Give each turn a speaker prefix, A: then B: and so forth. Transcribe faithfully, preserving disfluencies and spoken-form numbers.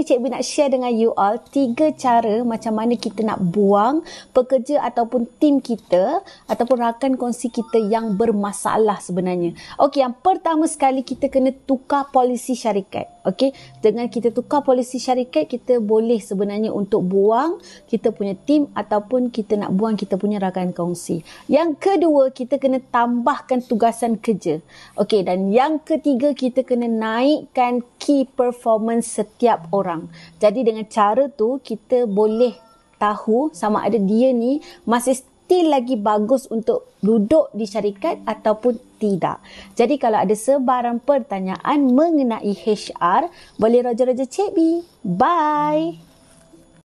A: Cik B nak share dengan you all tiga cara macam mana kita nak buang pekerja ataupun tim kita ataupun rakan kongsi kita yang bermasalah sebenarnya. Okey, yang pertama sekali kita kena tukar polisi syarikat. Okey, dengan kita tukar polisi syarikat, kita boleh sebenarnya untuk buang kita punya tim ataupun kita nak buang kita punya rakan kongsi. Yang kedua, kita kena tambahkan tugasan kerja. Okey, dan yang ketiga, kita kena naikkan key performance setiap orang. Jadi dengan cara tu kita boleh tahu sama ada dia ni masih still lagi bagus untuk duduk di syarikat ataupun tidak. Jadi kalau ada sebarang pertanyaan mengenai H R, boleh roja-roja Cik B. Bye.